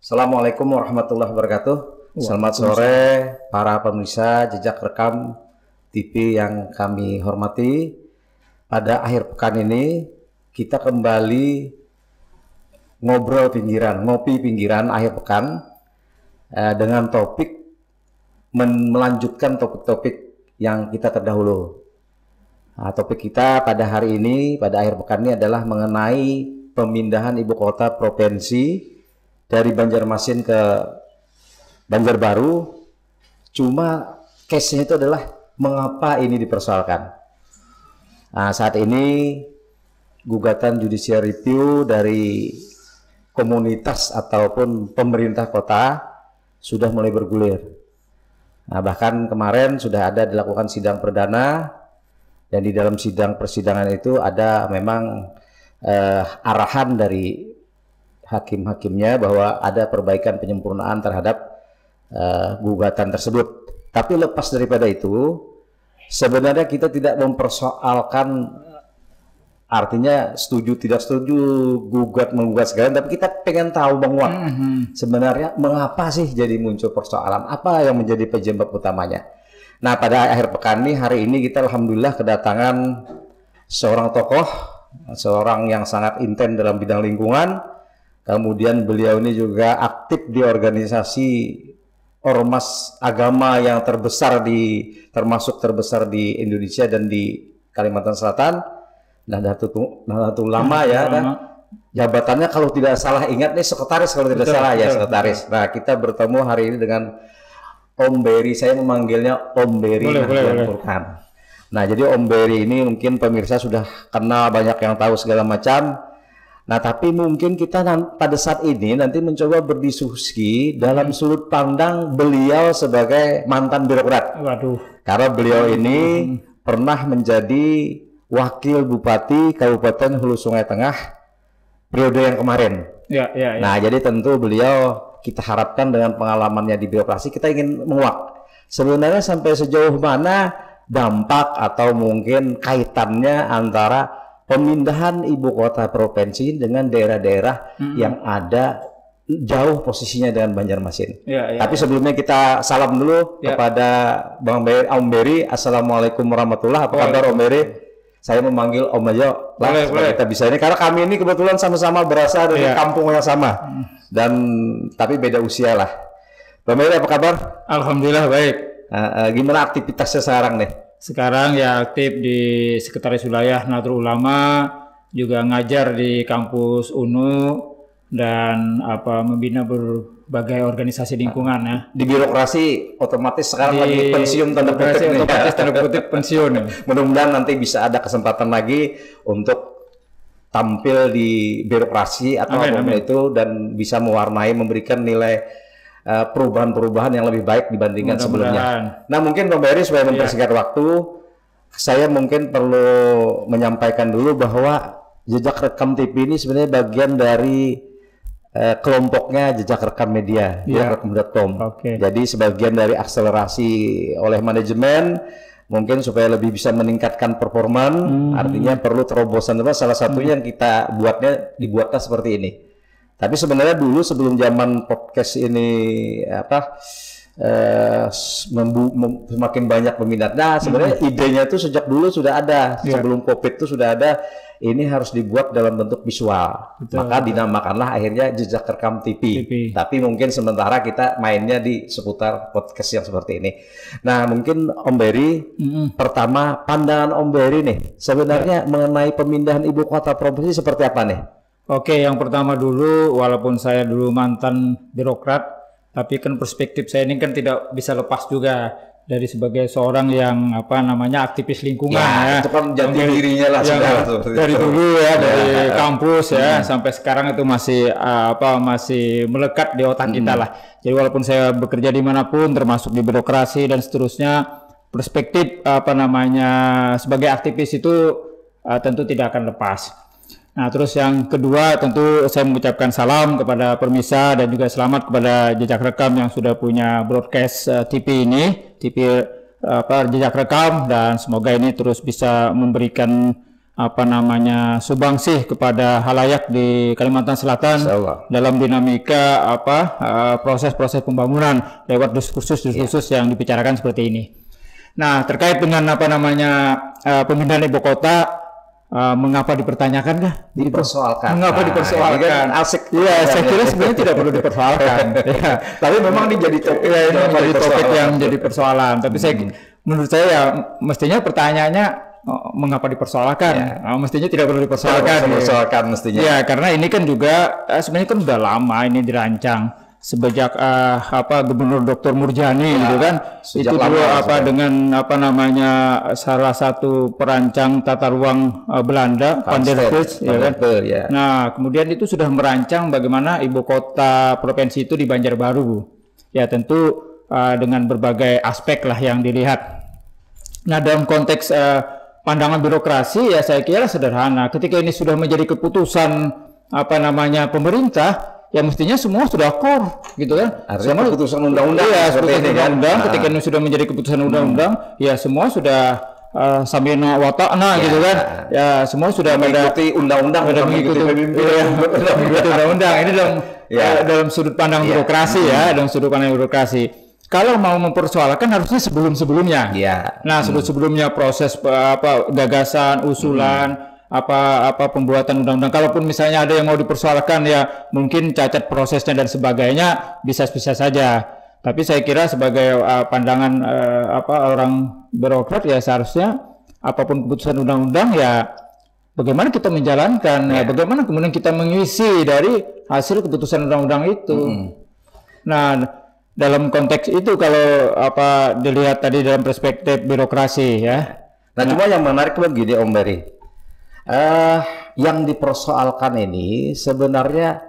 Assalamualaikum warahmatullahi wabarakatuh. Selamat sore para pemirsa Jejak Rekam TV yang kami hormati. Pada akhir pekan ini kita kembali ngobrol pinggiran, ngopi pinggiran akhir pekan dengan topik melanjutkan topik-topik yang kita terdahulu. Nah, topik kita pada hari ini, pada akhir pekan ini adalah mengenai pemindahan ibu kota provinsi dari Banjarmasin ke Banjarbaru. Cuma case-nya itu adalah mengapa ini dipersoalkan. Nah, saat ini gugatan judicial review dari komunitas ataupun pemerintah kota sudah mulai bergulir. Nah, bahkan kemarin sudah ada dilakukan sidang perdana, dan di dalam sidang persidangan itu ada memang arahan dari hakim-hakimnya bahwa ada perbaikan penyempurnaan terhadap gugatan tersebut. Tapi lepas daripada itu, sebenarnya kita tidak mempersoalkan artinya setuju tidak setuju, menggugat sekalian, tapi kita pengen tahu Bang Wak, sebenarnya mengapa sih jadi muncul persoalan, apa yang menjadi penyebab utamanya. Nah, pada akhir pekan ini, hari ini kita alhamdulillah kedatangan seorang tokoh, seorang yang sangat intens dalam bidang lingkungan. Kemudian beliau ini juga aktif di organisasi ormas agama yang termasuk terbesar di Indonesia dan di Kalimantan Selatan. Nahdlatul Ulama ya, kan? Jabatannya kalau tidak salah ingat nih sekretaris, kalau tidak salah ya sekretaris. Nah, kita bertemu hari ini dengan Om Beri, saya memanggilnya Om Beri Nahdlatul Furqan. Nah, jadi Om Beri ini mungkin pemirsa sudah kenal, banyak yang tahu segala macam. Nah, tapi mungkin kita pada saat ini nanti mencoba berdiskusi dalam sudut pandang beliau sebagai mantan birokrat. Waduh. Karena beliau ini pernah menjadi wakil bupati Kabupaten Hulu Sungai Tengah periode yang kemarin. Ya. Nah, jadi tentu beliau kita harapkan dengan pengalamannya di birokrasi, kita ingin menguak sebenarnya sampai sejauh mana dampak atau mungkin kaitannya antara pemindahan ibu kota provinsi dengan daerah-daerah yang ada jauh posisinya dengan Banjarmasin. Tapi sebelumnya kita salam dulu kepada Bang Beri, Om Beri. Assalamualaikum warahmatullahi wabarakatuh. Apa kabar Om Beri? Saya memanggil Om aja lah supaya kita bisa ini, karena kami ini kebetulan sama-sama berasal dari kampung yang sama dan tapi beda usia lah. Bang Beri, apa kabar? Alhamdulillah baik. Gimana aktivitasnya sekarang nih? Sekarang ya aktif di Sekretaris Wilayah Nahdlatul Ulama, juga ngajar di kampus UNU dan membina berbagai organisasi lingkungan ya. Di birokrasi otomatis sekarang lagi pensiun tanda kutip nih. Otomatis tanda kutip pensiun. Mudah-mudahan nanti bisa ada kesempatan lagi untuk tampil di birokrasi atau apapun itu dan bisa mewarnai, memberikan nilai perubahan-perubahan yang lebih baik dibandingkan sebelumnya. Nah, mungkin Bang Beri supaya mempersingkat waktu, saya mungkin perlu menyampaikan dulu bahwa Jejak Rekam TV ini sebenarnya bagian dari kelompoknya Jejak Rekam Media, jejakrekam.com. Jadi sebagian dari akselerasi oleh manajemen, mungkin supaya lebih bisa meningkatkan performa, artinya perlu terobosan. Salah satunya yang kita dibuatnya seperti ini. Tapi sebenarnya dulu sebelum zaman podcast ini semakin banyak peminat. Nah, sebenarnya idenya itu sejak dulu sudah ada, sebelum COVID itu sudah ada. Ini harus dibuat dalam bentuk visual. Maka dinamakanlah akhirnya Jejak Rekam TV. Tapi mungkin sementara kita mainnya di seputar podcast yang seperti ini. Nah, mungkin Om Beri, pertama pandangan Om Beri nih, sebenarnya mengenai pemindahan ibu kota provinsi seperti apa nih? Oke, yang pertama dulu, walaupun saya dulu mantan birokrat, tapi kan perspektif saya ini kan tidak bisa lepas juga dari sebagai seorang yang aktivis lingkungan ya. Itu kan jati dirinya lah dari dulu ya, dari kampus ya sampai sekarang itu masih masih melekat di otak kita lah. Jadi walaupun saya bekerja dimanapun, termasuk di birokrasi dan seterusnya, perspektif sebagai aktivis itu tentu tidak akan lepas. Nah, terus yang kedua tentu saya mengucapkan salam kepada pemirsa dan juga selamat kepada Jejak Rekam yang sudah punya broadcast TV ini, TV Jejak Rekam, dan semoga ini terus bisa memberikan apa namanya subangsih kepada halayak di Kalimantan Selatan dalam dinamika proses-proses pembangunan lewat diskursus yang dibicarakan seperti ini. Nah, terkait dengan apa namanya pemindahan ibu kota, mengapa dipertanyakan kah? Dipersoalkan. Mengapa dipersoalkan? Asik. Iya, saya kira sebenarnya tidak perlu dipersoalkan. Ya. Tapi memang ini jadi topik, jadi topik yang jadi persoalan. Tapi menurut saya ya mestinya pertanyaannya mengapa dipersoalkan? Ya. Mestinya tidak perlu dipersoalkan. Mestinya. Ya, karena ini kan juga sebenarnya kan udah lama ini dirancang sejak Gubernur Dr. Murjani gitu kan. Itu dulu dengan salah satu perancang tata ruang Belanda, Van der Vries, ya kan. Ya. Nah, kemudian itu sudah merancang bagaimana ibu kota provinsi itu di Banjarbaru. Ya, tentu dengan berbagai aspek lah yang dilihat. Nah, dalam konteks pandangan birokrasi ya saya kira sederhana. Ketika ini sudah menjadi keputusan pemerintah, ya mestinya semua sudah core gitu kan. Artinya keputusan undang-undang. Iya, keputusan undang-undang. Ketika ini sudah menjadi keputusan undang-undang, ya semua sudah samina wa ta'na gitu kan. Ya semua sudah mengikuti undang-undang, mengikuti undang-undang. Ini dalam sudut pandang birokrasi ya, dalam sudut pandang birokrasi. Kalau mau mempersoalkan harusnya sebelum-sebelumnya. Ya. Nah, sebelum-sebelumnya proses gagasan, usulan, pembuatan undang-undang. Kalaupun misalnya ada yang mau dipersoalkan ya mungkin cacat prosesnya dan sebagainya bisa saja. Tapi saya kira sebagai pandangan orang birokrat ya seharusnya apapun keputusan undang-undang ya bagaimana kita menjalankan, ya bagaimana kemudian kita mengisi dari hasil keputusan undang-undang itu. Nah, dalam konteks itu kalau dilihat tadi dalam perspektif birokrasi ya. Nah, cuma yang menarik begini Om Beri, yang dipersoalkan ini sebenarnya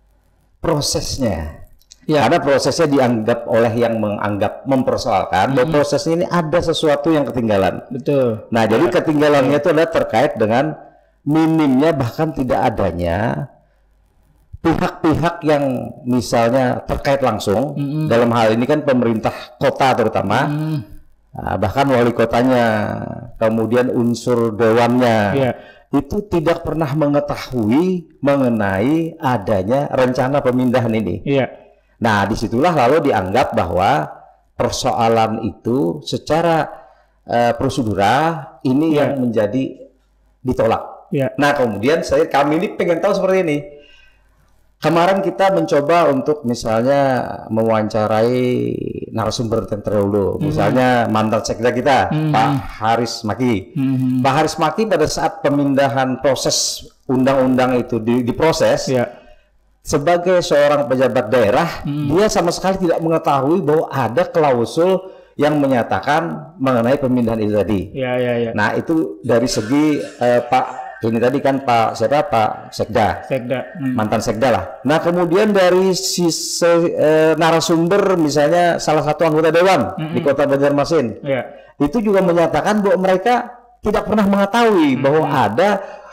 prosesnya. Ya. Karena prosesnya dianggap oleh yang menganggap mempersoalkan bahwa proses ini ada sesuatu yang ketinggalan. Betul. Nah, jadi ketinggalannya itu adalah terkait dengan minimnya bahkan tidak adanya pihak-pihak yang misalnya terkait langsung dalam hal ini kan pemerintah kota terutama, bahkan wali kotanya, kemudian unsur dewannya, itu tidak pernah mengetahui mengenai adanya rencana pemindahan ini. Nah, disitulah lalu dianggap bahwa persoalan itu secara prosedural ini yang menjadi ditolak. Nah, kemudian kami ini pengen tahu seperti ini. Kemarin kita mencoba untuk misalnya mewawancarai narasumber terdahulu, misalnya mantan sekda kita, Pak Haris Maki. Pak Haris Maki pada saat pemindahan proses undang-undang itu diproses, sebagai seorang pejabat daerah, dia sama sekali tidak mengetahui bahwa ada klausul yang menyatakan mengenai pemindahan itu tadi. Nah, itu dari segi Pak ini tadi kan Pak Sekda. Mantan Sekda lah. Nah, kemudian dari narasumber misalnya salah satu anggota dewan di Kota Banjarmasin, itu juga menyatakan bahwa mereka tidak pernah mengetahui bahwa ada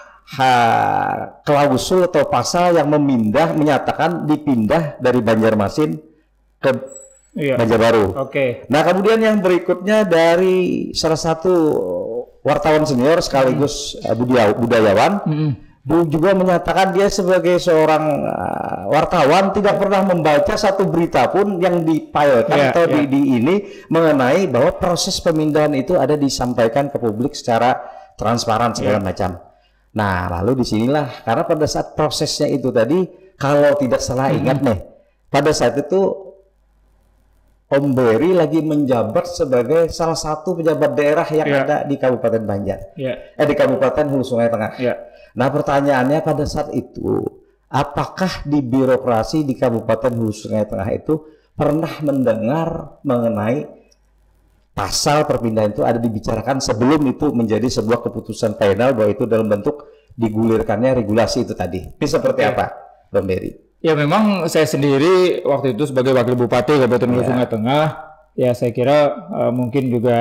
klausul atau pasal yang menyatakan dipindah dari Banjarmasin ke Banjarbaru. Nah, kemudian yang berikutnya dari salah satu wartawan senior sekaligus budayawan juga menyatakan dia sebagai seorang wartawan tidak pernah membaca satu berita pun yang dipilotkan atau di ini mengenai bahwa proses pemindahan itu ada disampaikan ke publik secara transparan segala macam. Nah, lalu disinilah karena pada saat prosesnya itu tadi kalau tidak salah ingat nih, pada saat itu Om Beri lagi menjabat sebagai salah satu pejabat daerah yang ada di Kabupaten Banjar, di Kabupaten Hulu Sungai Tengah. Nah, pertanyaannya pada saat itu, apakah di birokrasi di Kabupaten Hulu Sungai Tengah itu pernah mendengar mengenai pasal perpindahan itu ada dibicarakan sebelum itu menjadi sebuah keputusan final bahwa itu dalam bentuk digulirkannya regulasi itu tadi? Ini seperti apa, Om Beri? Ya, memang saya sendiri waktu itu sebagai wakil bupati Kabupaten Hulu Sungai Tengah, ya saya kira mungkin juga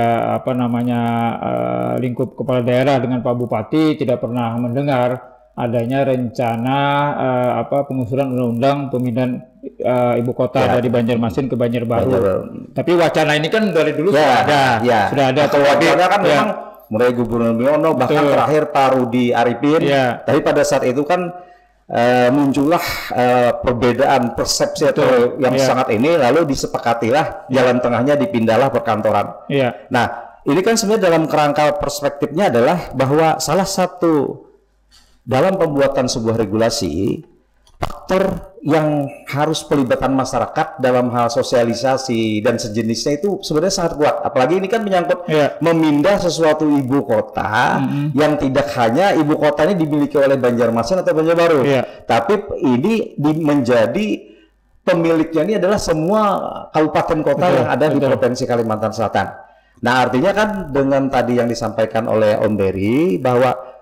lingkup kepala daerah dengan Pak Bupati tidak pernah mendengar adanya rencana pengusulan undang-undang pemindahan ibu kota dari Banjarmasin ke Banjarbaru. Tapi wacana ini kan dari dulu sudah ada. Atau wacana kan memang mulai Gubernur Mulyono, bahkan terakhir Pak Rudi Arifin. Tapi pada saat itu kan muncullah perbedaan persepsi atau yang sangat ini, lalu disepakatilah jalan tengahnya dipindahlah perkantoran. Nah, ini kan sebenarnya dalam kerangka perspektifnya adalah bahwa salah satu dalam pembuatan sebuah regulasi, faktor yang harus pelibatan masyarakat dalam hal sosialisasi dan sejenisnya itu sebenarnya sangat kuat. Apalagi ini kan menyangkut memindah sesuatu ibu kota yang tidak hanya ibu kotanya dimiliki oleh Banjarmasin atau Banjarbaru, tapi ini menjadi pemiliknya ini adalah semua kabupaten kota yang ada di Provinsi Kalimantan Selatan. Nah, artinya kan dengan tadi yang disampaikan oleh Om Berry bahwa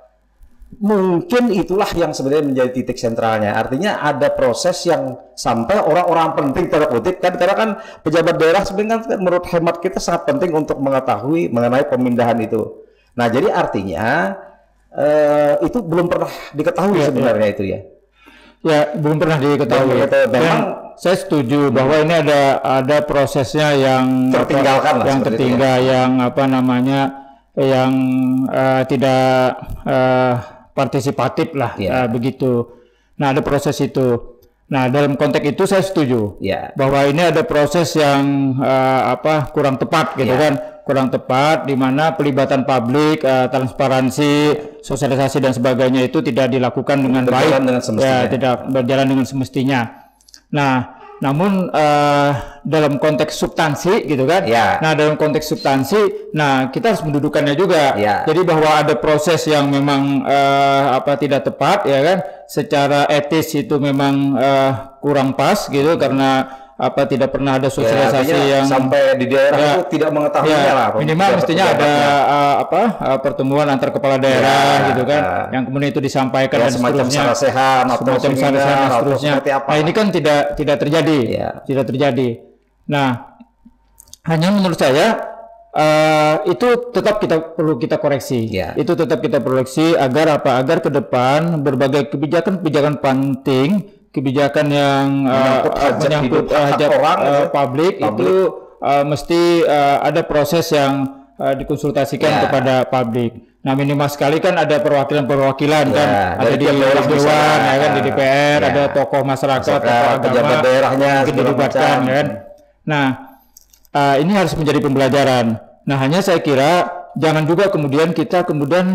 mungkin itulah yang sebenarnya menjadi titik sentralnya. Artinya ada proses yang sampai orang-orang penting tanda kutip kan, karena kan pejabat daerah sebenarnya kan menurut hemat kita sangat penting untuk mengetahui mengenai pemindahan itu. Nah, jadi artinya itu belum pernah diketahui sebenarnya itu ya. Ya, belum pernah diketahui. Memang saya setuju bahwa ini ada prosesnya yang tertinggalkan, yang tertinggal, yang apa namanya, yang tidak partisipatif lah, begitu. Nah, ada proses itu. Nah, dalam konteks itu saya setuju bahwa ini ada proses yang kurang tepat gitu kan, kurang tepat, di mana pelibatan publik, transparansi, sosialisasi dan sebagainya itu tidak dilakukan dengan baik, tidak berjalan dengan semestinya. Nah, namun dalam konteks substansi gitu kan, nah dalam konteks substansi, nah kita harus mendudukannya juga. Jadi bahwa ada proses yang memang tidak tepat ya kan, secara etis itu memang kurang pas gitu, karena tidak pernah ada sosialisasi yang sampai di daerah itu tidak mengetahuinya lah. Minimal mestinya ada pertemuan antar kepala daerah gitu kan, yang kemudian itu disampaikan dan semacam sarasehan atau seterusnya. Nah, ini kan tidak terjadi, tidak terjadi. Nah, hanya menurut saya itu tetap perlu kita koreksi. Itu tetap kita koreksi agar agar ke depan berbagai kebijakan penting, kebijakan yang menyangkut hajat publik itu mesti ada proses yang dikonsultasikan kepada publik. Nah, minimal sekali kan ada perwakilan kan, ada di Dewan, ya kan, di DPR, ada tokoh masyarakat, tokoh agama, daerahnya dilibatkan kan. Nah, ini harus menjadi pembelajaran. Nah, hanya saya kira jangan juga kemudian kita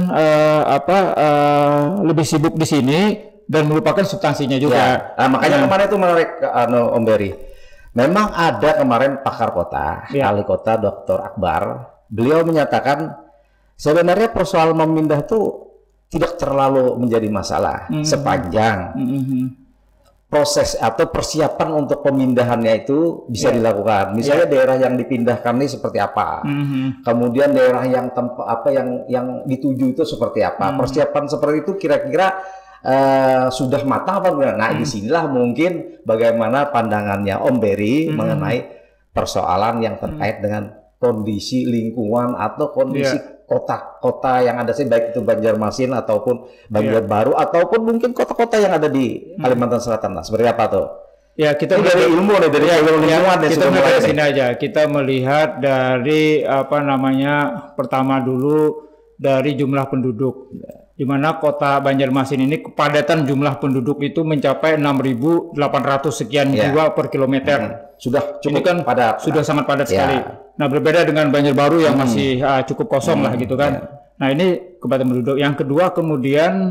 lebih sibuk di sini dan melupakan substansinya juga. Nah, makanya kemarin itu menarik Om Berry. Memang ada kemarin pakar kota, wali kota Dr. Akbar. Beliau menyatakan sebenarnya persoalan memindah itu tidak terlalu menjadi masalah sepanjang proses atau persiapan untuk pemindahannya itu bisa dilakukan. Misalnya daerah yang dipindahkan ini seperti apa, kemudian daerah yang yang dituju itu seperti apa, persiapan seperti itu kira-kira sudah matang apa enggak? Nah, disinilah mungkin bagaimana pandangannya Om Berry mengenai persoalan yang terkait dengan kondisi lingkungan atau kondisi kota-kota yang ada sih, baik itu Banjarmasin ataupun Banjarbaru ataupun mungkin kota-kota yang ada di Kalimantan Selatan. Nah, seperti apa tuh? Ya, kita dari ilmu nih, dari lingkungan kita melihat sini aja. Kita melihat dari pertama dulu dari jumlah penduduk. Di mana kota Banjarmasin ini kepadatan jumlah penduduk itu mencapai 6.800 sekian jiwa per kilometer. Sudah cukup ini kan padat. Sudah sangat padat sekali. Nah, berbeda dengan Banjarbaru yang masih cukup kosong lah gitu kan. Nah, ini kepadatan penduduk. Yang kedua kemudian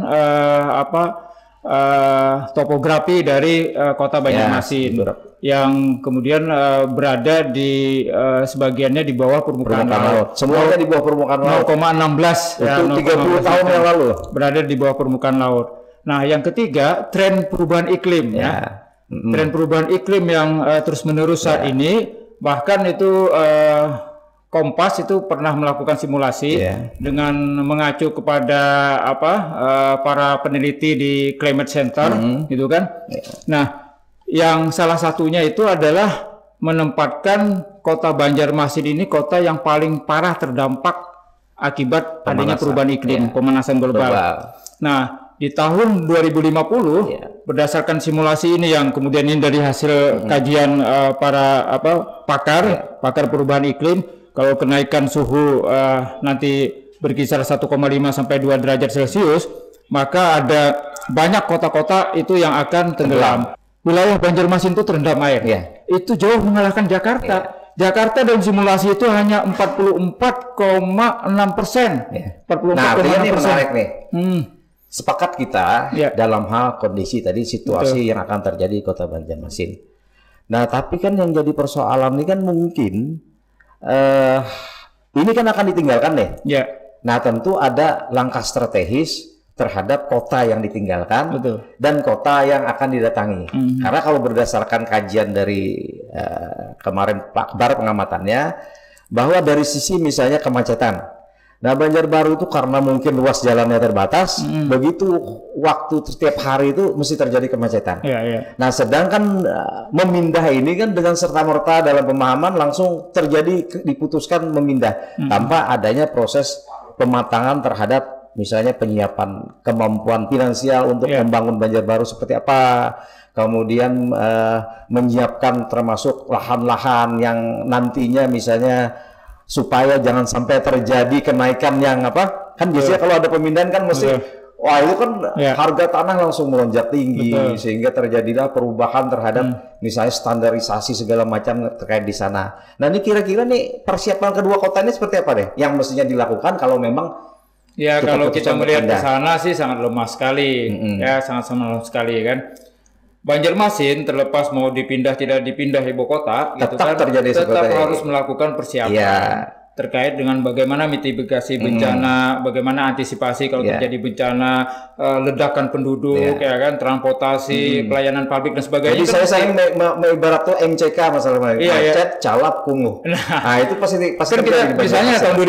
topografi dari kota Banjarmasin yang kemudian berada di sebagiannya di bawah permukaan laut. Semuanya di bawah permukaan laut. 0,16 itu 30 tahun yang lalu berada di bawah permukaan laut. Nah, yang ketiga tren perubahan iklim tren perubahan iklim yang terus-menerus saat ini, bahkan itu Kompas itu pernah melakukan simulasi dengan mengacu kepada para peneliti di Climate Center gitu kan. Nah, yang salah satunya itu adalah menempatkan kota Banjarmasin ini kota yang paling parah terdampak akibat adanya perubahan iklim, pemanasan global. Nah, di tahun 2050 berdasarkan simulasi ini yang kemudian ini dari hasil kajian para pakar perubahan iklim, kalau kenaikan suhu nanti berkisar 1,5 sampai 2 derajat Celcius, maka ada banyak kota-kota itu yang akan tenggelam. Wilayah Banjarmasin itu terendam air. Ya. Itu jauh mengalahkan Jakarta. Jakarta dalam simulasi itu hanya 44,6%. Ya. 44,6%. Nah, artinya ini menarik nih. Sepakat kita Ya. dalam hal kondisi tadi situasi yang akan terjadi di Kota Banjarmasin. Nah, tapi kan yang jadi persoalan ini kan mungkin ini kan akan ditinggalkan nih. Ya. Nah, tentu ada langkah strategis terhadap kota yang ditinggalkan Betul. dan kota yang akan didatangi. Karena kalau berdasarkan kajian dari kemarin Pak Akbar pengamatannya, bahwa dari sisi misalnya kemacetan. Nah, Banjarbaru itu karena mungkin luas jalannya terbatas, begitu waktu setiap hari itu mesti terjadi kemacetan. Ya, ya. Nah, sedangkan memindah ini kan dengan serta-merta dalam pemahaman langsung terjadi diputuskan memindah tanpa adanya proses pematangan terhadap misalnya penyiapan kemampuan finansial untuk membangun Banjarbaru seperti apa, kemudian menyiapkan termasuk lahan-lahan yang nantinya misalnya supaya jangan sampai terjadi kenaikan yang apa, kan biasanya kalau ada pemindahan kan mesti wah itu kan harga tanah langsung melonjak tinggi sehingga terjadilah perubahan terhadap misalnya standarisasi segala macam terkait di sana. Nah, ini kira-kira nih persiapan kedua kota ini seperti apa deh yang mestinya dilakukan kalau memang ya kalau kita melihat ke sana sih sangat lemah sekali, ya sangat lemah sekali kan. Banjarmasin terlepas mau dipindah tidak dipindah ibu kota, tetap gitu kan, terjadi tetap seperti harus melakukan persiapan terkait dengan bagaimana mitigasi bencana, bagaimana antisipasi kalau terjadi bencana, ledakan penduduk, ya kan, transportasi, pelayanan publik dan sebagainya. Jadi saya sering ibarat tuh MCK masalah macet, calap, kumuh. Nah, itu pasti kan kita misalnya tahun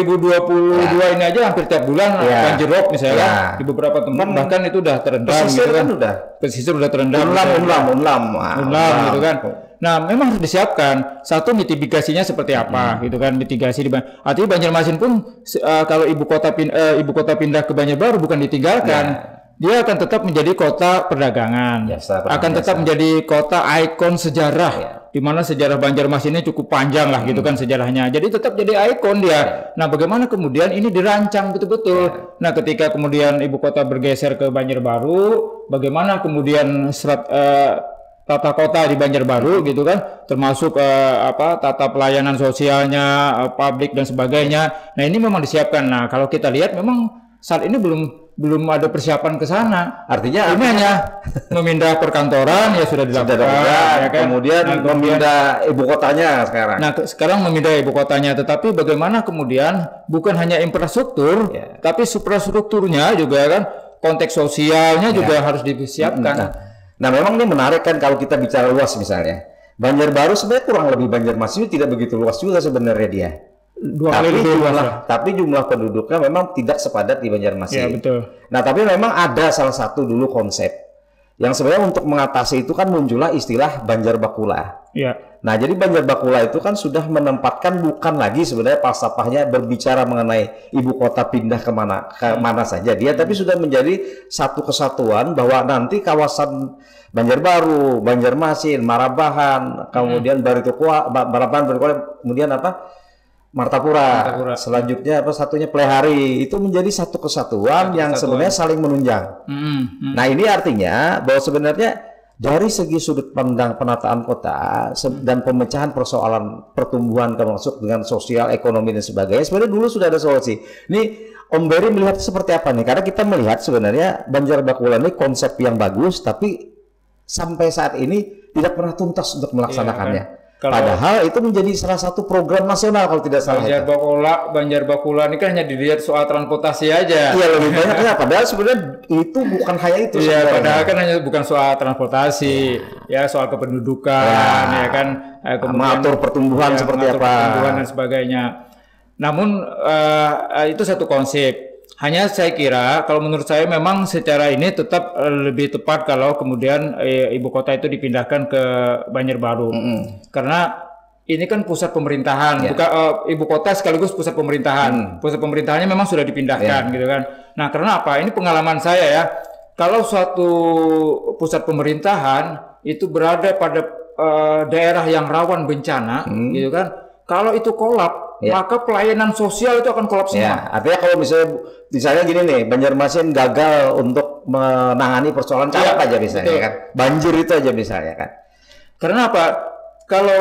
2022 ini aja hampir tiap bulan banjir rob misalnya di beberapa tempat bahkan itu udah terendam gitu kan. Pesisir udah terendam. Unlam gitu kan. Nah, memang harus disiapkan satu mitigasinya seperti apa gitu kan, mitigasi di artinya Banjarmasin pun kalau ibu kota pindah ke Banjarbaru bukan ditinggalkan, dia akan tetap menjadi kota perdagangan, akan tetap menjadi kota ikon sejarah, di mana sejarah Banjarmasin ini cukup panjang lah gitu kan sejarahnya, jadi tetap jadi ikon dia. Nah, bagaimana kemudian ini dirancang betul-betul. Nah, ketika kemudian ibu kota bergeser ke Banjarbaru, bagaimana kemudian tata kota di Banjarbaru gitu kan, termasuk tata pelayanan sosialnya, publik dan sebagainya. Nah, ini memang disiapkan. Nah, kalau kita lihat memang saat ini belum ada persiapan ke sana. Artinya ini hanya memindah perkantoran ya sudah dilakukan, ya kan? Kemudian memindah ibu kotanya sekarang. Nah, sekarang memindah ibu kotanya, tetapi bagaimana kemudian bukan hanya infrastruktur, tapi suprastrukturnya juga kan, konteks sosialnya juga harus disiapkan. Nah, memang ini menarik kan kalau kita bicara luas misalnya. Banjarbaru sebenarnya kurang lebih Banjarmasin tidak begitu luas juga sebenarnya dia. Tapi jumlah penduduknya memang tidak sepadat di Banjarmasin. Ya, betul. Nah, tapi memang ada salah satu dulu konsep yang sebenarnya untuk mengatasi itu kan muncullah istilah Banjarbakula. Ya. Nah, jadi Banjarbakula itu kan sudah menempatkan bukan lagi sebenarnya falsafahnya berbicara mengenai ibu kota pindah ke mana saja dia, tapi sudah menjadi satu kesatuan bahwa nanti kawasan Banjarbaru, Banjarmasin, Marabahan, kemudian Marabahan, kemudian Martapura. Selanjutnya satunya Plehari, itu menjadi satu kesatuan yang sebenarnya saling menunjang. Nah, ini artinya bahwa sebenarnya dari segi sudut pandang penataan kota dan pemecahan persoalan pertumbuhan termasuk dengan sosial, ekonomi dan sebagainya, sebenarnya dulu sudah ada solusi. Ini Om Berry melihat seperti apa nih? Karena kita melihat sebenarnya Banjarbakula ini konsep yang bagus, tapi sampai saat ini tidak pernah tuntas untuk melaksanakannya. Padahal itu menjadi salah satu program nasional kalau tidak salah. Banjarbakula ini kan hanya dilihat soal transportasi aja. Iya, lebih banyaknya. Padahal sebenarnya itu bukan hanya itu. Iya, padahal kan hanya bukan soal transportasi, ya soal kependudukan, ya kan. Mengatur pertumbuhan seperti apa. Pertumbuhan dan sebagainya. Namun itu satu konsep. Hanya saya kira kalau menurut saya memang secara ini tetap lebih tepat kalau kemudian ibu kota itu dipindahkan ke Banjarbaru. Karena ini kan pusat pemerintahan, bukan ibu kota sekaligus pusat pemerintahan. Pusat pemerintahannya memang sudah dipindahkan gitu kan. Nah, karena apa? Ini pengalaman saya ya. Kalau suatu pusat pemerintahan itu berada pada daerah yang rawan bencana gitu kan. Kalau itu kolap maka pelayanan sosial itu akan kolaps semua. Ya, artinya kalau misalnya gini nih, Banjarmasin gagal untuk menangani persoalan calap aja misalnya kan, banjir itu aja misalnya kan. Karena apa? Kalau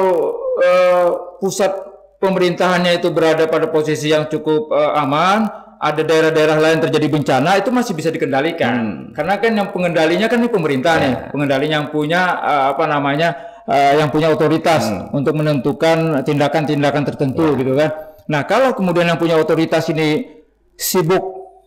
pusat pemerintahannya itu berada pada posisi yang cukup aman, ada daerah-daerah lain terjadi bencana, itu masih bisa dikendalikan. Karena kan yang pengendalinya kan ini pemerintah nih, pengendalinya yang punya yang punya otoritas untuk menentukan tindakan-tindakan tertentu gitu kan. Nah, kalau kemudian yang punya otoritas ini sibuk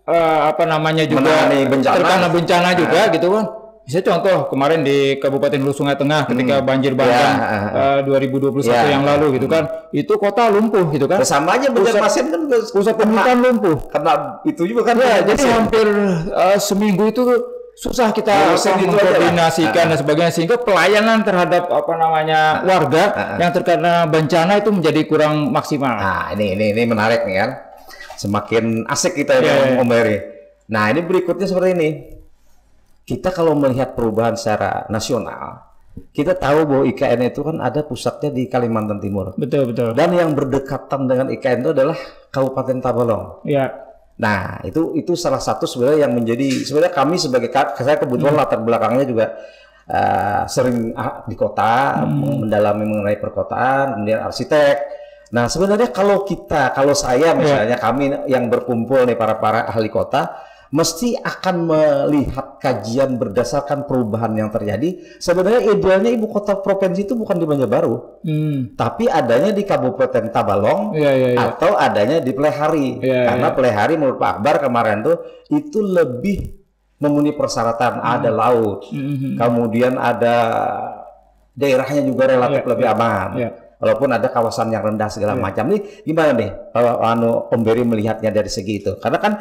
juga terkena bencana juga gitu kan. Misalnya contoh kemarin di Kabupaten Hulu Sungai Tengah ketika banjir bandang 2021 yang lalu gitu kan, itu kota lumpuh gitu kan. Sama aja Banjarmasin kan pusat pemerintahan lumpuh. Karena itu juga kan jadi hampir seminggu itu susah kita mengkoordinasikan dan sebagainya, sehingga pelayanan terhadap warga yang terkena bencana itu menjadi kurang maksimal. Nah, ini menarik nih kan. Semakin asik kita Om Heri. Nah, ini berikutnya seperti ini. Kita kalau melihat perubahan secara nasional, kita tahu bahwa IKN itu kan ada pusatnya di Kalimantan Timur. Betul. Dan yang berdekatan dengan IKN itu adalah Kabupaten Tabalong. Iya. Nah, itu salah satu sebenarnya yang sebenarnya kami saya kebetulan latar belakangnya juga sering di kota, mendalami mengenai perkotaan, kemudian arsitek. Nah, sebenarnya kalau saya misalnya kami yang berkumpul nih para ahli kota, mesti akan melihat kajian berdasarkan perubahan yang terjadi. Sebenarnya idealnya ibu kota provinsi itu bukan di Banjarbaru, tapi adanya di Kabupaten Tabalong atau adanya di Plehari. Karena Plehari menurut Pak Akbar kemarin itu lebih memenuhi persyaratan, ada laut, kemudian ada daerahnya juga relatif lebih aman. Walaupun ada kawasan yang rendah segala macam. Nih gimana nih kalau Om Beri melihatnya dari segi itu? Karena kan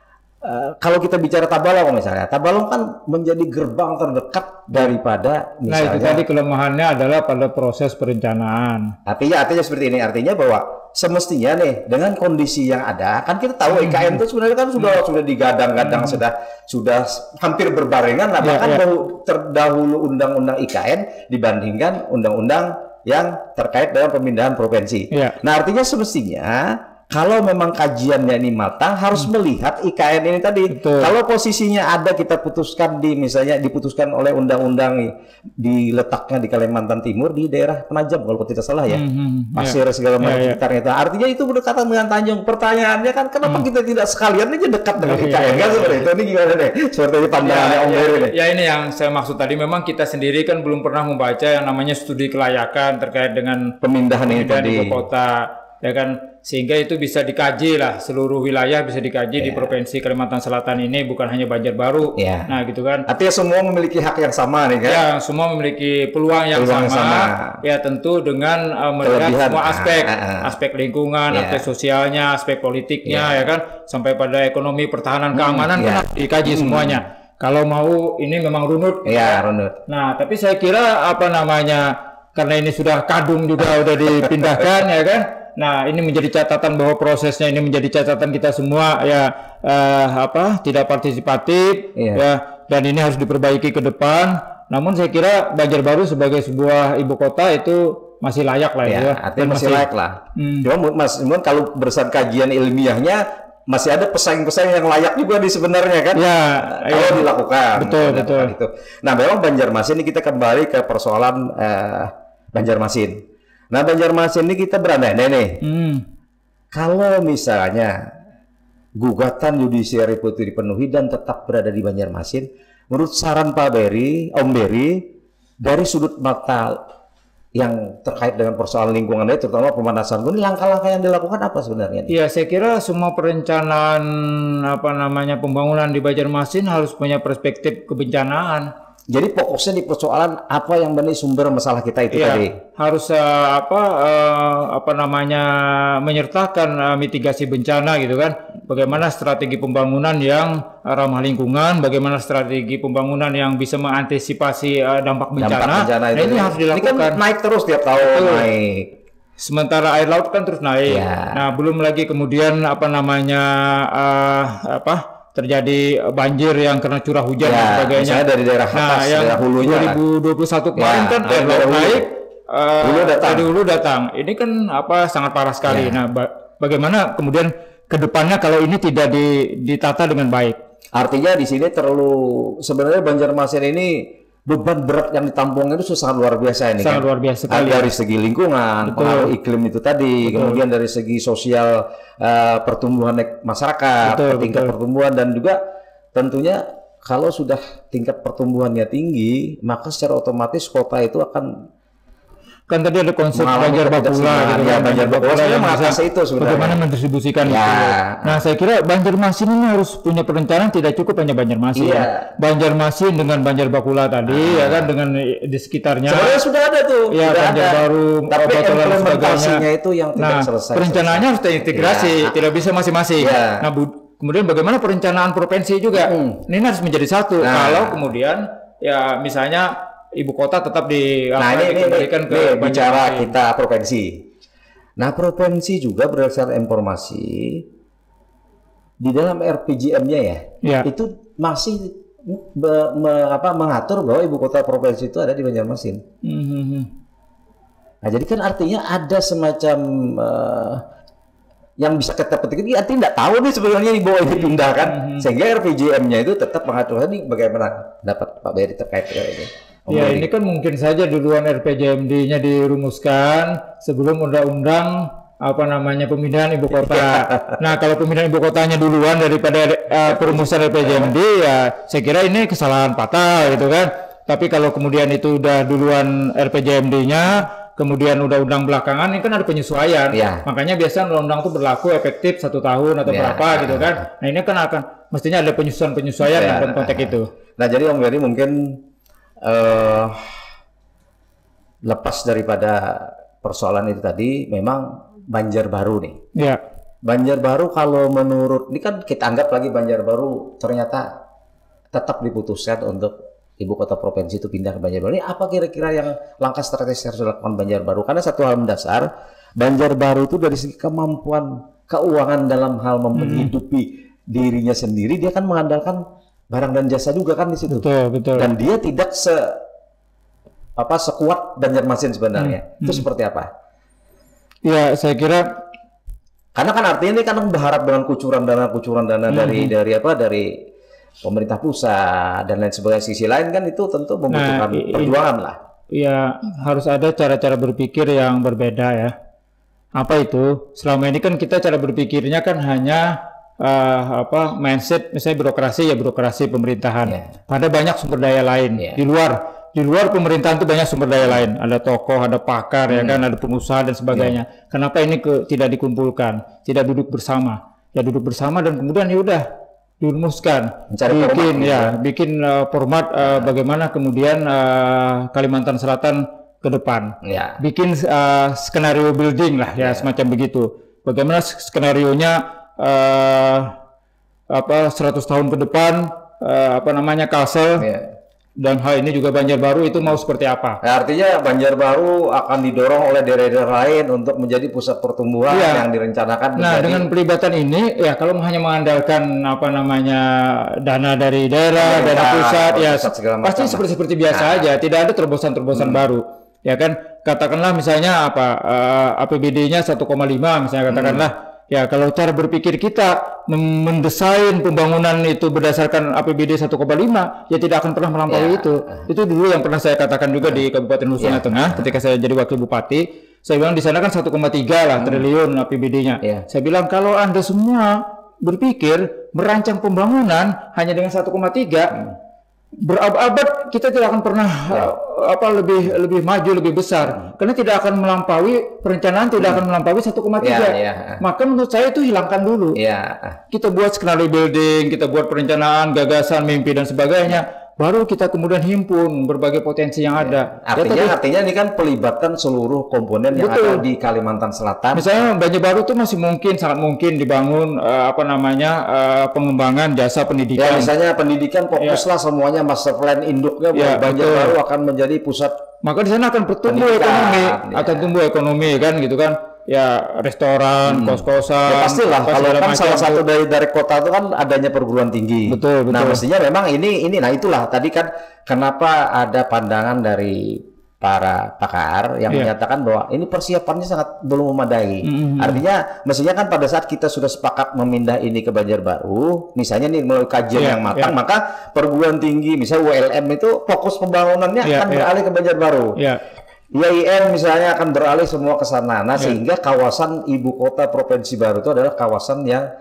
kalau kita bicara Tabalong misalnya, Tabalong kan menjadi gerbang terdekat daripada misalnya. Nah, itu tadi kelemahannya adalah pada proses perencanaan. Artinya seperti ini, artinya bahwa semestinya nih dengan kondisi yang ada, kan kita tahu IKN itu sebenarnya kan sudah digadang-gadang, sudah hampir berbarengan, bahkan terdahulu undang-undang IKN dibandingkan undang-undang yang terkait dengan pemindahan provinsi. Nah, artinya semestinya kalau memang kajiannya ini matang, harus melihat IKN ini tadi. Kalau posisinya ada, kita putuskan misalnya diputuskan oleh undang-undang diletaknya di Kalimantan Timur di daerah Penajam kalau tidak salah ya, pasir segala macam sekitarnya. Artinya itu berdekatan dengan Tanjung. Pertanyaannya kan kenapa kita tidak sekalian aja dekat dengan IKN kan seperti itu? Ini gimana nih? Seperti pandangannya Om Heri nih. Ya, ini yang saya maksud tadi. Memang kita sendiri kan belum pernah membaca yang namanya studi kelayakan terkait dengan pemindahan ibu kota, ya kan, sehingga itu bisa dikaji lah, seluruh wilayah bisa dikaji di Provinsi Kalimantan Selatan ini, bukan hanya Banjarbaru. Nah, gitu kan. Artinya semua memiliki hak yang sama nih kan? Ya, semua memiliki peluang yang sama. Ya, tentu dengan melihat semua aspek lingkungan, aspek sosialnya, aspek politiknya, ya kan, sampai pada ekonomi, pertahanan, keamanan kan dikaji semuanya. Kalau mau ini memang runut. Runut. Nah, tapi saya kira karena ini sudah kadung juga udah dipindahkan ya kan. Nah, ini menjadi catatan bahwa prosesnya ini menjadi catatan kita semua tidak partisipatif dan ini harus diperbaiki ke depan. Namun saya kira Banjarbaru sebagai sebuah ibu kota itu masih layak lah ya. Artinya masih layak lah. Cuma kalau berdasarkan kajian ilmiahnya masih ada pesaing-pesaing yang layak juga sebenarnya kan. Kalau dilakukan. Betul. Itu. Nah, memang Banjarmasin ini kita kembali ke persoalan Banjarmasin. Nah, Banjarmasin ini kita berandai-andai nih. Kalau misalnya gugatan judicial review itu dipenuhi dan tetap berada di Banjarmasin, menurut saran Om Beri, dari sudut mata yang terkait dengan persoalan lingkungan itu, terutama pemanasan gunung, langkah-langkah yang dilakukan apa sebenarnya? Iya, saya kira semua perencanaan pembangunan di Banjarmasin harus punya perspektif kebencanaan. Jadi fokusnya di persoalan apa yang benar sumber masalah kita itu tadi. Harus menyertakan mitigasi bencana gitu kan. Bagaimana strategi pembangunan yang ramah lingkungan, bagaimana strategi pembangunan yang bisa mengantisipasi dampak bencana. Nah, ini harus dilakukan. Ini kan naik terus tiap tahun naik. Sementara air laut kan terus naik. Nah, belum lagi kemudian terjadi banjir yang karena curah hujan dan sebagainya. Dari daerah atas, daerah hulunya. 2021 kemarin kan air laut naik, dari hulu datang. Ini kan sangat parah sekali. Nah, bagaimana kemudian ke depannya kalau ini tidak ditata dengan baik? Artinya di sini sebenarnya Banjarmasin ini beban berat yang ditampung itu sangat luar biasa ini. Sangat luar biasa sekali. Dari segi lingkungan, pengaruh iklim itu tadi, kemudian dari segi sosial, pertumbuhan masyarakat, tingkat pertumbuhan, dan juga tentunya kalau sudah tingkat pertumbuhannya tinggi, maka secara otomatis kota itu akan kan tadi ada konsep Banjar Bakula gitu kan. Banjar Bakula yang mengatasi itu sebenarnya. Bagaimana mendistribusikan itu. Nah, saya kira Banjarmasin ini harus punya perencanaan, tidak cukup hanya Banjarmasin. Banjarmasin dengan Banjar Bakula tadi ya kan, dengan di sekitarnya. Sebenarnya sudah ada tuh. Ya, Banjarbaru, tapi implementasinya itu yang tidak selesai. Perencanaannya harus terintegrasi, tidak bisa masing-masing. Nah, kemudian bagaimana perencanaan provinsi juga? Ini harus menjadi satu. Kalau kemudian ya misalnya ibu kota tetap dikembalikan ke bicara kita provinsi. Nah, provinsi juga berdasarkan informasi di dalam RPJM-nya itu masih mengatur bahwa ibu kota provinsi itu ada di Banjarmasin. Nah, jadi kan artinya ada semacam yang bisa kita petik ini, tidak tahu nih sebenarnya di bawah ini pindah kan, sehingga RPJM-nya itu tetap mengatur. Ini bagaimana dapat Pak Beri terkait dengan ini? Ya, ini kan mungkin saja duluan RPJMD-nya dirumuskan sebelum undang-undang pemindahan ibu kota. Nah, kalau pemindahan ibu kotanya duluan daripada perumusan RPJMD, ya saya kira ini kesalahan fatal gitu kan. Tapi kalau kemudian itu udah duluan RPJMD-nya, kemudian undang-undang belakangan, ini kan ada penyesuaian. Makanya biasanya undang-undang itu berlaku efektif 1 tahun atau berapa gitu kan. Nah, ini kan akan mestinya ada penyesuaian dalam konteks itu. Nah, jadi Om Beri mungkin lepas daripada persoalan itu tadi, memang Banjarbaru nih. Banjarbaru kalau menurut, ini kan kita anggap lagi Banjarbaru ternyata tetap diputuskan untuk ibu kota provinsi itu pindah ke Banjarbaru. Ini apa kira-kira yang langkah strategis harus dilakukan Banjarbaru? Karena satu hal mendasar, Banjarbaru itu dari segi kemampuan keuangan dalam hal menghidupi dirinya sendiri, dia kan mengandalkan barang dan jasa juga kan di situ. Betul. Dan dia tidak sekuat Banjarmasin sebenarnya. Itu seperti apa? Ya, saya kira karena kan artinya ini kan berharap dengan kucuran dana dari pemerintah pusat dan lain sebagainya. Sisi lain kan itu tentu membutuhkan perjuangan lah. Ya, harus ada cara-cara berpikir yang berbeda ya. Apa itu? Selama ini kan kita cara berpikirnya kan hanya mindset misalnya birokrasi pemerintahan. Pada banyak sumber daya lain di luar pemerintahan itu banyak sumber daya lain. Ada tokoh, ada pakar ya kan, ada pengusaha dan sebagainya. Kenapa ini tidak dikumpulkan, tidak duduk bersama? Ya duduk bersama dan kemudian ya udah dirumuskan, bikin format bagaimana kemudian Kalimantan Selatan ke depan. Bikin skenario building lah ya, semacam begitu. Bagaimana skenarionya 100 tahun ke depan, Kalsel, dan hal ini juga Banjarbaru itu mau seperti apa? Nah, artinya Banjarbaru akan didorong oleh daerah-daerah lain untuk menjadi pusat pertumbuhan yang direncanakan. Nah, dengan pelibatan ini, ya kalau hanya mengandalkan dana dari daerah, dana pusat, pasti seperti biasa aja, tidak ada terobosan-terobosan baru, ya kan? Katakanlah misalnya APBD-nya 1,5 misalnya katakanlah. Ya, kalau cara berpikir kita mendesain pembangunan itu berdasarkan APBD 1,5, ya tidak akan pernah melampaui itu. Itu dulu yang pernah saya katakan juga di Kabupaten Lusuna Tengah ketika saya jadi wakil bupati. Saya bilang di sana kan 1,3 triliun APBD-nya. Saya bilang kalau Anda semua berpikir merancang pembangunan hanya dengan 1,3, berabad-abad kita tidak akan pernah lebih maju, lebih besar, karena tidak akan melampaui perencanaan, tidak akan melampaui 1,3. Maka menurut saya itu hilangkan dulu. Kita buat skenario building, kita buat perencanaan, gagasan, mimpi dan sebagainya. Baru kita kemudian himpun berbagai potensi yang ada. Artinya ini kan pelibatan seluruh komponen yang ada di Kalimantan Selatan. Misalnya Banjarbaru itu masih sangat mungkin dibangun pengembangan jasa pendidikan. Misalnya pendidikan fokuslah semuanya master plan induknya Banjarbaru akan menjadi pusat. Maka di sana akan tumbuh ekonomi kan gitu kan. Ya restoran, kos-kosan. Pastilah kalau kan salah satu dari kota itu kan adanya perguruan tinggi. Betul. Nah, mestinya memang ini nah itulah tadi kan kenapa ada pandangan dari para pakar yang menyatakan bahwa ini persiapannya sangat belum memadai. Artinya mestinya kan pada saat kita sudah sepakat memindah ini ke Banjarbaru, misalnya nih melalui kajian yang matang, maka perguruan tinggi, misalnya ULM itu fokus pembangunannya akan beralih ke Banjarbaru. IAIN misalnya akan beralih semua ke sana. Nah, sehingga kawasan ibu kota provinsi baru itu adalah kawasan yang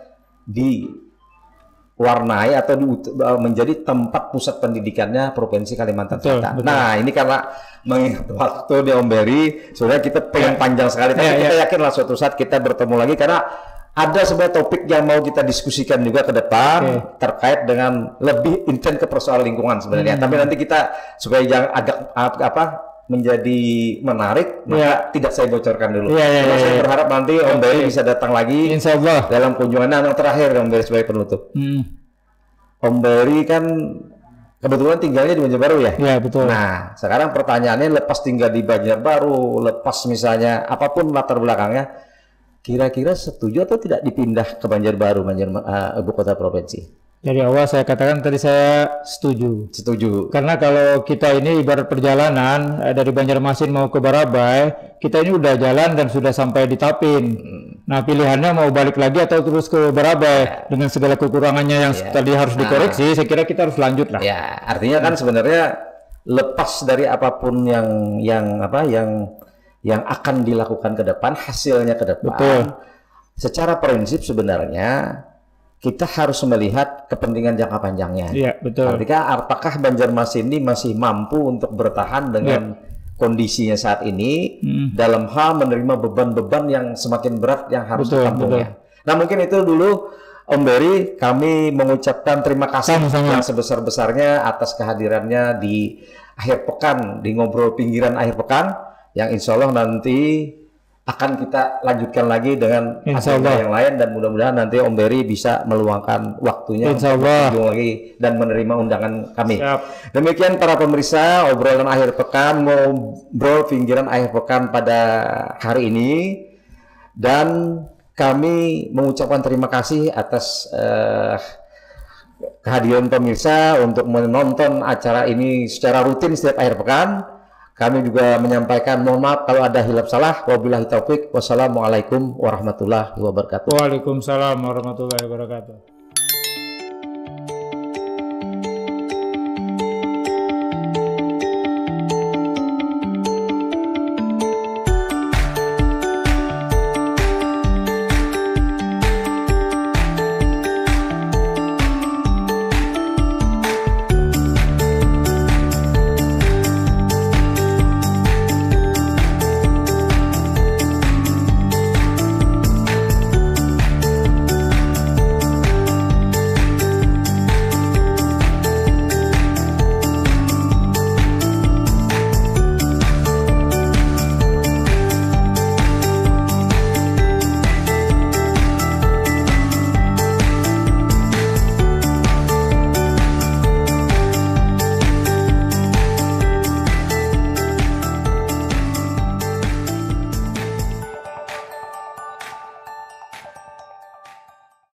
diwarnai atau menjadi tempat pusat pendidikannya Provinsi Kalimantan Selatan. Nah, ini karena mengingat waktu di Om Beri, sebenarnya kita pengen panjang sekali, tapi kita yakinlah suatu saat kita bertemu lagi karena ada sebuah topik yang mau kita diskusikan juga ke depan terkait dengan lebih intens ke persoalan lingkungan sebenarnya. Tapi nanti kita supaya jangan agak menjadi menarik, maka tidak saya bocorkan dulu. Saya berharap nanti Om Beri bisa datang lagi, Insya Allah, dalam kunjungan yang terakhir Om Beri sebagai penutup. Om Beri kan kebetulan tinggalnya di Banjarbaru ya? Iya, betul. Nah, sekarang pertanyaannya, lepas tinggal di Banjarbaru, lepas misalnya apapun latar belakangnya, kira-kira setuju atau tidak dipindah ke Banjarbaru, ibu kota provinsi? Dari awal saya katakan tadi saya setuju. Setuju. Karena kalau kita ini ibarat perjalanan dari Banjarmasin mau ke Barabai, kita ini udah jalan dan sudah sampai di Tapin. Nah, pilihannya mau balik lagi atau terus ke Barabai dengan segala kekurangannya yang tadi harus dikoreksi, saya kira kita harus lanjut lah. Ya, artinya kan sebenarnya lepas dari apapun yang akan dilakukan ke depan, hasilnya ke depan. Secara prinsip sebenarnya kita harus melihat kepentingan jangka panjangnya. Iya, betul. Artinya apakah Banjarmasin ini masih mampu untuk bertahan dengan kondisinya saat ini dalam hal menerima beban-beban yang semakin berat yang harus ditampungnya. Nah, mungkin itu dulu Om Beri, kami mengucapkan terima kasih yang sebesar-besarnya atas kehadirannya di akhir pekan, di ngobrol pinggiran akhir pekan, yang insya Allah nanti akan kita lanjutkan lagi dengan agenda yang lain, dan mudah-mudahan nanti Om Beri bisa meluangkan waktunya untuk berkunjung lagi dan menerima undangan kami. Demikian para pemirsa, obrolan akhir pekan, ngobrol pinggiran akhir pekan pada hari ini, dan kami mengucapkan terima kasih atas kehadiran pemirsa untuk menonton acara ini secara rutin setiap akhir pekan. Kami juga menyampaikan mohon maaf kalau ada hilaf salah. Wabillahi taufik. Wassalamualaikum warahmatullahi wabarakatuh. Waalaikumsalam warahmatullahi wabarakatuh.